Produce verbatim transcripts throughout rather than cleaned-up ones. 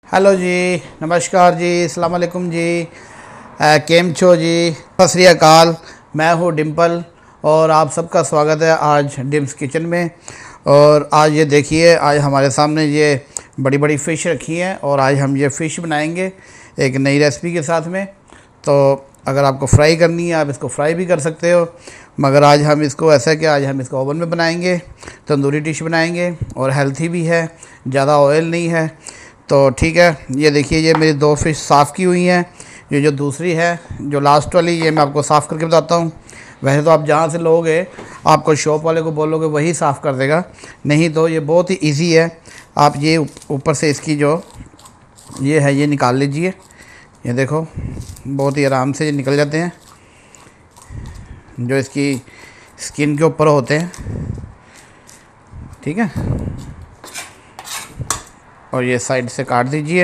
Hello जी, नमस्कार जी, अस्सलाम वालेकुम जी। अ, केम छो जी, सत श्री अकाल। मैं हूँ डिम्पल और आप सबका स्वागत है आज डिम्स किचन में। और आज ये देखिए, आज हमारे सामने ये बड़ी बड़ी फ़िश रखी हैं और आज हम ये फ़िश बनाएंगे एक नई रेसिपी के साथ में। तो अगर आपको फ्राई करनी है आप इसको फ्राई भी कर सकते हो, मगर आज हम इसको ऐसा है कि आज हम इसको ओवन में बनाएंगे, तंदूरी डिश बनाएंगे और हेल्थी भी है, ज़्यादा ऑयल नहीं है। तो ठीक है, ये देखिए ये मेरी दो फ़िश साफ़ की हुई हैं। ये जो दूसरी है, जो लास्ट वाली, ये मैं आपको साफ़ करके बताता हूँ। वैसे तो आप जहाँ से लोगे आपको शॉप वाले को बोलोगे वही साफ़ कर देगा, नहीं तो ये बहुत ही इजी है। आप ये ऊपर से इसकी जो ये है ये निकाल लीजिए। ये देखो बहुत ही आराम से ये निकल जाते हैं, जो इसकी स्किन के ऊपर होते हैं, ठीक है। और ये साइड से काट दीजिए।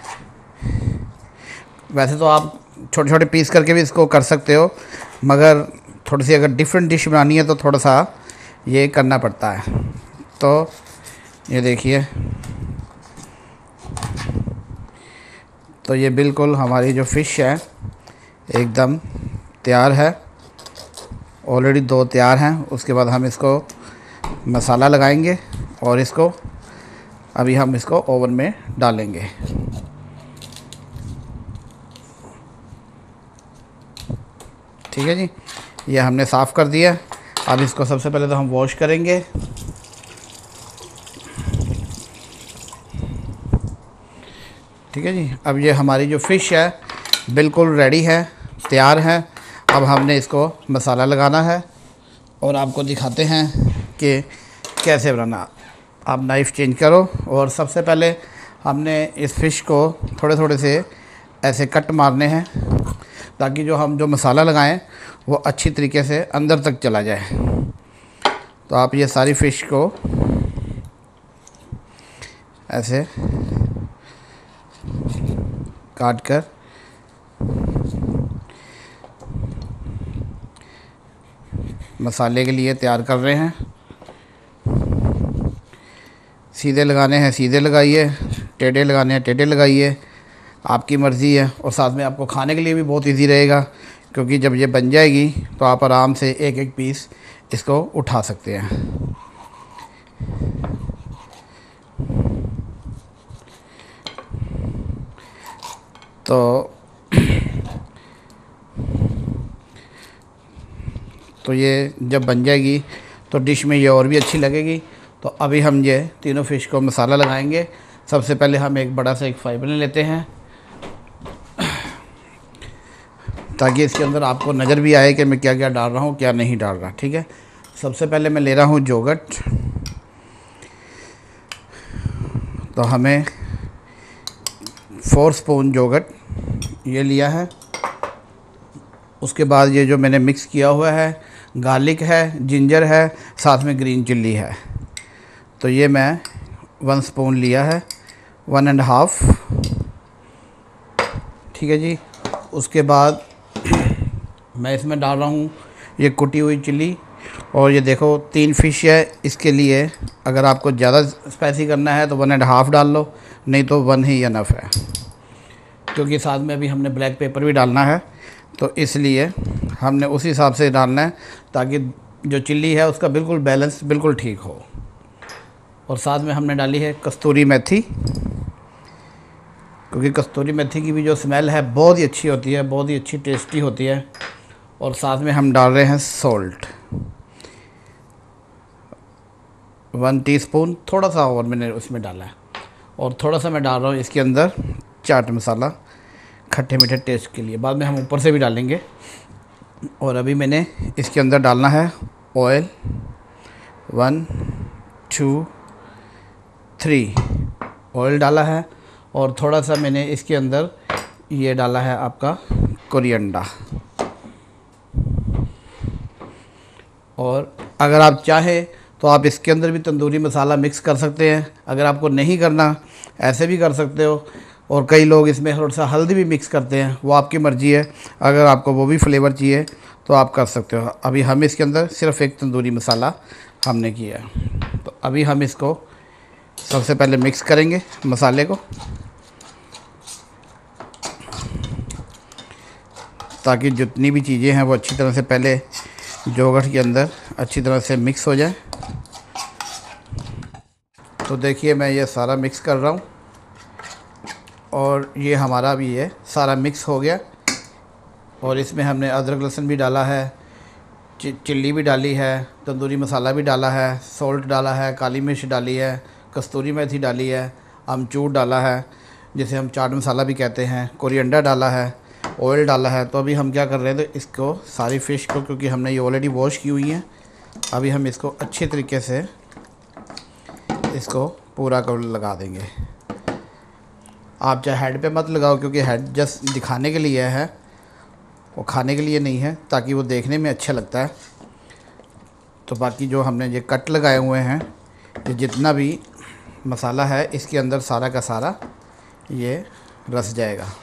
वैसे तो आप छोटे छोटे पीस करके भी इसको कर सकते हो, मगर थोड़ी सी अगर डिफरेंट डिश बनानी है तो थोड़ा सा ये करना पड़ता है। तो ये देखिए, तो ये बिल्कुल हमारी जो फ़िश है एकदम तैयार है। ऑलरेडी दो तैयार हैं। उसके बाद हम इसको मसाला लगाएंगे और इसको अभी हम इसको ओवन में डालेंगे। ठीक है जी, ये हमने साफ़ कर दिया। अब इसको सबसे पहले तो हम वॉश करेंगे। ठीक है जी, अब ये हमारी जो फ़िश है बिल्कुल रेडी है, तैयार है। अब हमने इसको मसाला लगाना है और आपको दिखाते हैं कि कैसे बनाना। आप नाइफ़ चेंज करो और सबसे पहले हमने इस फ़िश को थोड़े थोड़े से ऐसे कट मारने हैं, ताकि जो हम जो मसाला लगाएं वो अच्छी तरीके से अंदर तक चला जाए। तो आप ये सारी फ़िश को ऐसे काट कर मसाले के लिए तैयार कर रहे हैं। सीधे लगाने हैं सीधे लगाइए, टेढ़े लगाने हैं टेढ़े लगाइए, आपकी मर्ज़ी है। और साथ में आपको खाने के लिए भी बहुत इजी रहेगा, क्योंकि जब ये बन जाएगी तो आप आराम से एक एक पीस इसको उठा सकते हैं। तो तो ये जब बन जाएगी तो डिश में ये और भी अच्छी लगेगी। तो अभी हम ये तीनों फ़िश को मसाला लगाएंगे। सबसे पहले हम एक बड़ा सा एक फ्राई पैन लेते हैं, ताकि इसके अंदर आपको नज़र भी आए कि मैं क्या क्या डाल रहा हूँ क्या नहीं डाल रहा। ठीक है, सबसे पहले मैं ले रहा हूँ योगर्ट। तो हमें फोर स्पून योगर्ट ये लिया है। उसके बाद ये जो मैंने मिक्स किया हुआ है, गार्लिक है, जिंजर है, साथ में ग्रीन चिल्ली है, तो ये मैं वन स्पून लिया है, वन एंड हाफ। ठीक है जी, उसके बाद मैं इसमें डाल रहा हूँ ये कुटी हुई चिल्ली। और ये देखो तीन फ़िश है, इसके लिए अगर आपको ज़्यादा स्पाइसी करना है तो वन एंड हाफ़ डाल लो, नहीं तो वन ही इनफ है, क्योंकि साथ में अभी हमने ब्लैक पेपर भी डालना है। तो इसलिए हमने उसी हिसाब से डालना है, ताकि जो चिल्ली है उसका बिल्कुल बैलेंस बिल्कुल ठीक हो। और साथ में हमने डाली है कस्तूरी मेथी, क्योंकि कस्तूरी मेथी की भी जो स्मेल है बहुत ही अच्छी होती है, बहुत ही अच्छी टेस्टी होती है। और साथ में हम डाल रहे हैं सॉल्ट, वन टीस्पून, थोड़ा सा और मैंने उसमें डाला है। और थोड़ा सा मैं डाल रहा हूँ इसके अंदर चाट मसाला, खट्टे मीठे टेस्ट के लिए। बाद में हम ऊपर से भी डालेंगे। और अभी मैंने इसके अंदर डालना है oil, one two three oil डाला है। और थोड़ा सा मैंने इसके अंदर ये डाला है आपका कोरिएंडर। और अगर आप चाहें तो आप इसके अंदर भी तंदूरी मसाला मिक्स कर सकते हैं। अगर आपको नहीं करना, ऐसे भी कर सकते हो। और कई लोग इसमें थोड़ा सा हल्दी भी मिक्स करते हैं, वो आपकी मर्ज़ी है। अगर आपको वो भी फ्लेवर चाहिए तो आप कर सकते हो। अभी हम इसके अंदर सिर्फ़ एक तंदूरी मसाला हमने किया है। तो अभी हम इसको सबसे पहले मिक्स करेंगे मसाले को। تاکہ جتنی بھی چیزیں ہیں وہ اچھی طرح سے پہلے یوگرٹ کے اندر اچھی طرح سے مکس ہو جائیں۔ تو دیکھیے میں یہ سارا مکس کر رہا ہوں اور یہ ہمارا بھی یہ سارا مکس ہو گیا، اور اس میں ہم نے ادرک لہسن بھی ڈالا ہے، چلی بھی ڈالی ہے، تندوری مسالہ بھی ڈالا ہے، سالٹ ڈالا ہے، کالی مرچ ڈالی ہے، کستوری میتھی ڈالی ہے، امچور ڈالا ہے جسے ہم چاٹ مسالہ بھی کہتے ہیں، کورینڈر ڈالا ہے، آئل ڈالا ہے۔ تو ابھی ہم کیا کر رہے تھے، اس کو ساری فش کو، کیونکہ ہم نے یہ آلریڈی واش کی ہوئی ہیں، ابھی ہم اس کو اچھے طریقے سے اس کو پورا کر لگا دیں گے۔ آپ چاہے ہیڈ پہ مت لگاؤ، کیونکہ ہیڈ جسٹ دکھانے کے لیے ہے، وہ کھانے کے لیے نہیں ہے، تاکہ وہ دیکھنے میں اچھا لگتا ہے۔ تو باقی جو ہم نے یہ کٹ لگائے ہوئے ہیں، یہ جتنا بھی مسالہ ہے اس کے اندر سارا کا سارا یہ رس جائے گا۔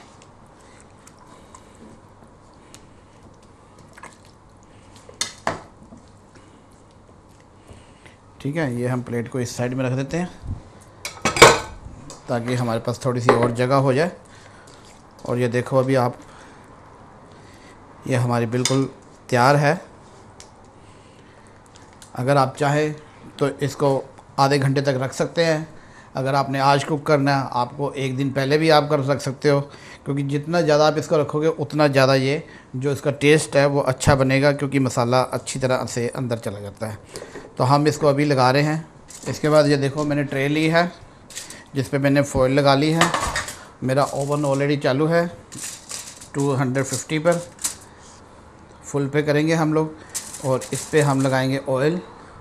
ٹھیک ہے، یہ ہم پلیٹ کو اس سائڈ میں رکھ دیتے ہیں تاکہ ہمارے پاس تھوڑی سی اور جگہ ہو جائے۔ اور یہ دیکھو ابھی آپ، یہ ہماری بالکل تیار ہے۔ اگر آپ چاہیں تو اس کو آدھے گھنٹے تک رکھ سکتے ہیں۔ اگر آپ نے آج کوک کرنا ہے، آپ کو ایک دن پہلے بھی آپ کر رکھ سکتے ہو، کیونکہ جتنا زیادہ آپ اس کو رکھو گے اتنا زیادہ یہ جو اس کا ٹیسٹ ہے وہ اچھا بنے گا، کیونکہ مسالہ اچھی طرح سے اندر چلا جاتا ہے۔ تو ہم اس کو ابھی لگا رہے ہیں۔ اس کے بعد یہ دیکھو میں نے ٹرے لی ہے جس پہ میں نے فوائل لگا لی ہے۔ میرا اوون آلریڈی چالو ہے ٹو ہنڈریڈ ففٹی پر، فل پہ کریں گے ہم لوگ، اور اس پہ ہم لگائیں گے آئل۔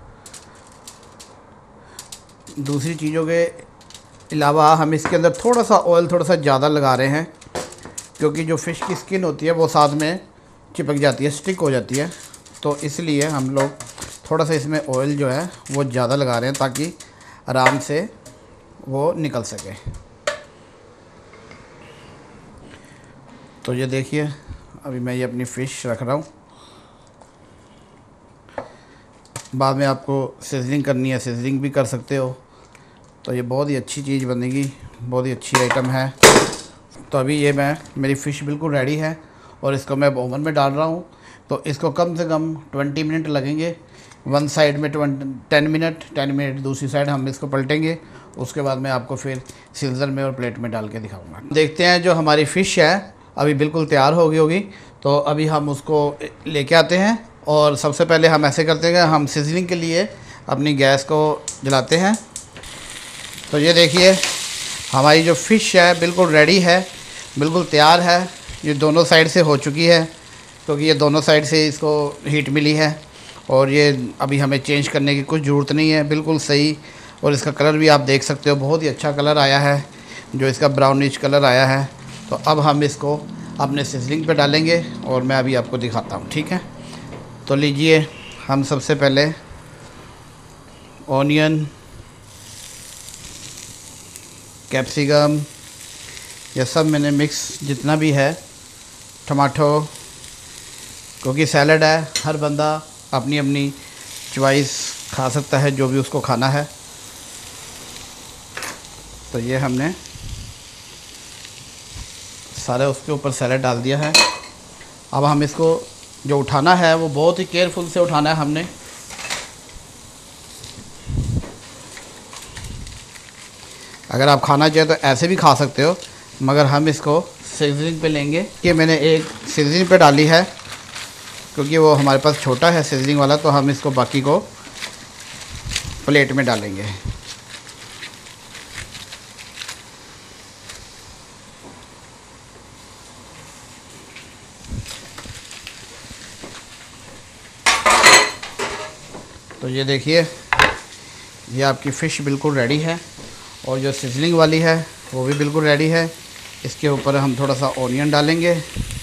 دوسری چیزوں کے علاوہ ہم اس کے اندر تھوڑا سا آئل تھوڑا سا زیادہ لگا رہے ہیں، کیونکہ جو فش کی سکن ہوتی ہے وہ ساتھ میں چپک جاتی ہے، سٹک ہو جاتی ہے، تو اس لیے ہم لوگ تھوڑا سا اس میں آئل جو ہے وہ زیادہ لگا رہے ہیں تاکہ آرام سے وہ نکل سکے۔ تو یہ دیکھیے ابھی میں یہ اپنی فش رکھ رہا ہوں۔ بعد میں آپ کو سیزلنگ کرنی ہے، سیزلنگ بھی کر سکتے ہو۔ تو یہ بہت ہی اچھی چیز بنے گی، بہت ہی اچھی آئٹم ہے۔ تو ابھی یہ میں میری فش بالکل ریڈی ہے اور اس کو میں اوون میں ڈال رہا ہوں۔ تو اس کو کم سے کم ٹوینٹی منٹ لگیں گے، ون سائڈ میں ٹین منٹ ٹین منٹ دوسری سائڈ ہم اس کو پلٹیں گے۔ اس کے بعد میں آپ کو پھر سلزر میں اور پلیٹ میں ڈال کے دکھاؤں گا۔ دیکھتے ہیں جو ہماری فش ہے ابھی بالکل تیار ہو گئی ہوگی، تو ابھی ہم اس کو لے کے آتے ہیں۔ اور سب سے پہلے ہم ایسے کرتے ہیں کہ ہم سیزلنگ کے لیے اپنی گیس کو جلاتے ہیں۔ تو یہ دیکھیے ہماری جو فش ہے بالکل ریڈی ہے، بالکل تیار ہے۔ یہ دونوں سائڈ سے ہو چکی ہے، کیونکہ یہ دونوں سائڈ سے اس کو ہیٹ ملی ہے، اور یہ ابھی ہمیں چینج کرنے کی کچھ ضرورت نہیں ہے، بالکل صحیح۔ اور اس کا کلر بھی آپ دیکھ سکتے ہو، بہت ہی اچھا کلر آیا ہے، جو اس کا براؤنش کلر آیا ہے۔ تو اب ہم اس کو اپنے سیزلنگ پہ ڈالیں گے اور میں ابھی آپ کو دکھاتا ہوں، ٹھیک ہے؟ تو لیجئے ہم سب سے پہلے اونین، کیپسیکم، یہ سب میں نے مکس جتنا بھی ہے، ٹماٹو، کیونکہ سیلڈ ہے، ہر بندہ اپنی اپنی چوائس کھا سکتا ہے جو بھی اس کو کھانا ہے۔ تو یہ ہم نے سارے اس کے اوپر سیلڈ ڈال دیا ہے۔ اب ہم اس کو جو اٹھانا ہے وہ بہت ہی کیئرفل سے اٹھانا ہے ہم نے۔ اگر آپ کھانا چاہیں تو ایسے بھی کھا سکتے ہو، مگر ہم اس کو سیزلنگ پہ لیں گے۔ کہ میں نے ایک سیزلنگ پہ ڈالی ہے کیونکہ وہ ہمارے پاس چھوٹا ہے سیزلنگ والا، تو ہم اس کو باقی کو پلیٹ میں ڈالیں گے۔ تو یہ دیکھیے یہ آپ کی فش بالکل ریڈی ہے، اور جو سیزلنگ والی ہے وہ بھی بالکل ریڈی ہے۔ اس کے اوپر ہم تھوڑا سا اونین ڈالیں گے،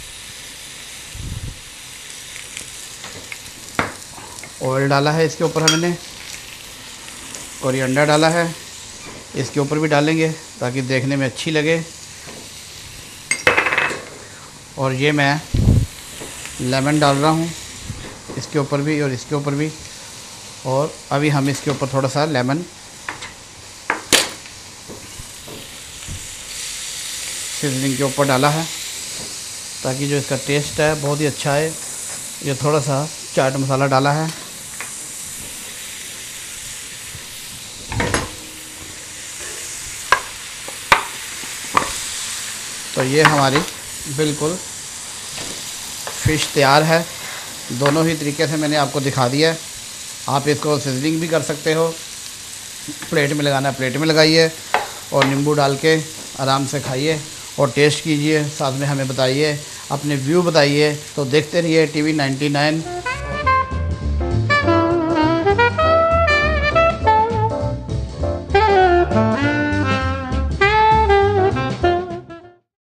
آئل ڈالا ہے اس کے اوپر، ہم نے کورینڈر ڈالا ہے، اس کے اوپر بھی ڈالیں گے تاکہ دیکھنے میں اچھی لگے۔ اور یہ میں لیمن ڈال رہا ہوں اس کے اوپر بھی اور اس کے اوپر بھی، اور ابھی ہم اس کے اوپر تھوڑا سا لیمن سیزلنگ کے اوپر ڈالا ہے تاکہ جو اس کا ٹیسٹ ہے بہت ہی اچھا ہے۔ یہ تھوڑا سا چاٹ مسالہ ڈالا ہے، تو یہ ہماری بالکل فش تیار ہے۔ دونوں ہی طریقے سے میں نے آپ کو دکھا دیا ہے۔ آپ اس کو سیزننگ بھی کر سکتے ہو، پلیٹ میں لگانا ہے پلیٹ میں لگائیے اور نیمبو ڈال کے آرام سے کھائیے اور ٹیسٹ کیجئے، ساتھ میں ہمیں بتائیے، اپنے ویو بتائیے۔ تو دیکھتے رہیے ٹی وی نائنٹی نائن۔